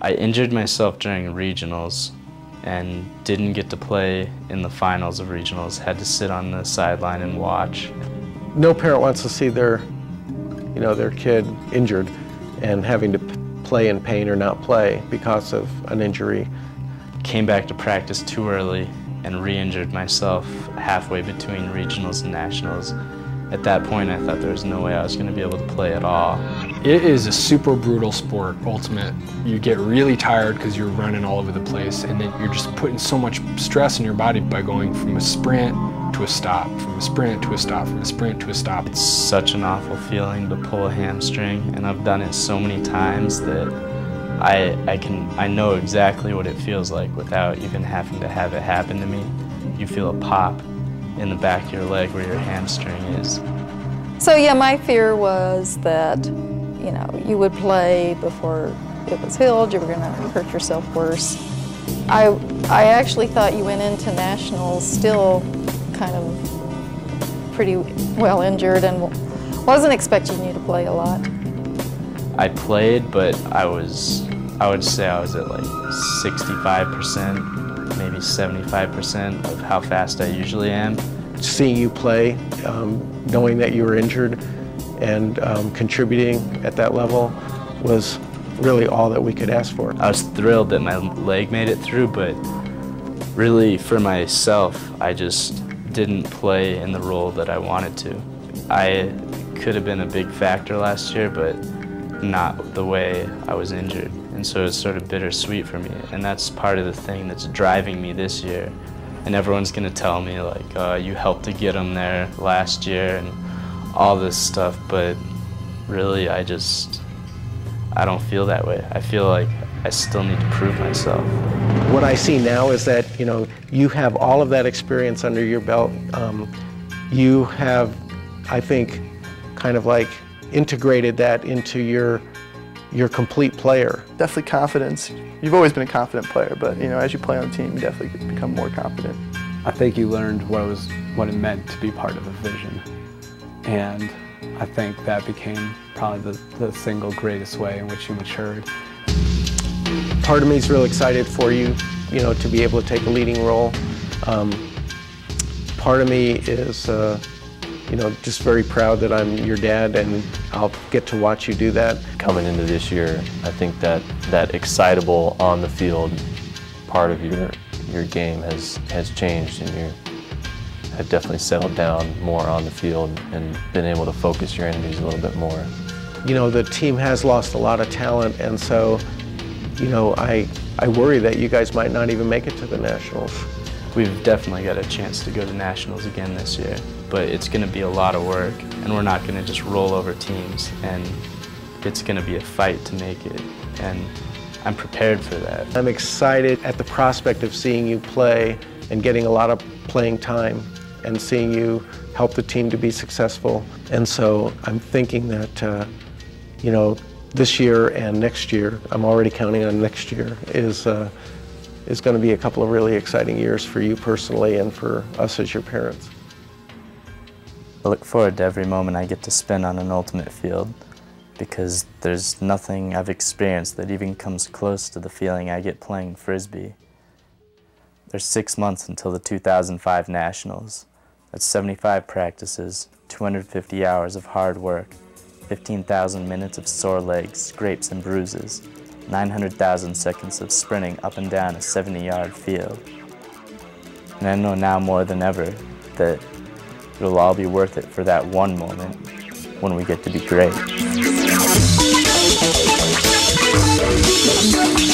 I injured myself during regionals and didn't get to play in the finals of regionals. Had to sit on the sideline and watch. No parent wants to see their kid injured and having to play in pain or not play because of an injury. Came back to practice too early and re-injured myself halfway between regionals and nationals. At that point, I thought there was no way I was going to be able to play at all. It is a super brutal sport, ultimate. You get really tired because you're running all over the place, and then you're just putting so much stress in your body by going from a sprint to a stop, from a sprint to a stop, from a sprint to a stop. It's such an awful feeling to pull a hamstring, and I've done it so many times that I know exactly what it feels like without even having to have it happen to me. You feel a pop in the back of your leg where your hamstring is. So yeah, my fear was that, you would play before it was healed, you were going to hurt yourself worse. I actually thought you went into nationals still kind of pretty well injured and wasn't expecting you to play a lot. I played, but I would say I was at like 65%, maybe 75% of how fast I usually am. Seeing you play, knowing that you were injured and contributing at that level was really all that we could ask for. I was thrilled that my leg made it through, but really for myself, I just didn't play in the role that I wanted to. I could have been a big factor last year, but not the way I was injured. And so it's sort of bittersweet for me. And that's part of the thing that's driving me this year. And everyone's gonna tell me like, you helped to get them there last year and all this stuff, but really I don't feel that way. I feel like I still need to prove myself. What I see now is that, you have all of that experience under your belt. You have, I think, kind of like integrated that into your complete player. Definitely confidence. You've always been a confident player, but as you play on the team, you definitely become more confident. I think you learned what it meant to be part of a vision, and I think that became probably the single greatest way in which you matured. Part of me is real excited for you, to be able to take a leading role. Part of me is just very proud that I'm your dad and I'll get to watch you do that. Coming into this year, I think that excitable on the field part of your game has changed, and you have definitely settled down more on the field and been able to focus your energies a little bit more. The team has lost a lot of talent, and so I worry that you guys might not even make it to the Nationals. We've definitely got a chance to go to Nationals again this year, but it's going to be a lot of work, and we're not going to just roll over teams, and it's going to be a fight to make it, and I'm prepared for that. I'm excited at the prospect of seeing you play and getting a lot of playing time and seeing you help the team to be successful. And so I'm thinking that, this year and next year, I'm already counting on next year, is going to be a couple of really exciting years for you personally and for us as your parents. I look forward to every moment I get to spend on an ultimate field, because there's nothing I've experienced that even comes close to the feeling I get playing Frisbee. There's 6 months until the 2005 Nationals. That's 75 practices, 250 hours of hard work, 15,000 minutes of sore legs, scrapes and bruises, 900,000 seconds of sprinting up and down a 70-yard field. And I know now more than ever that it'll all be worth it for that one moment when we get to be great.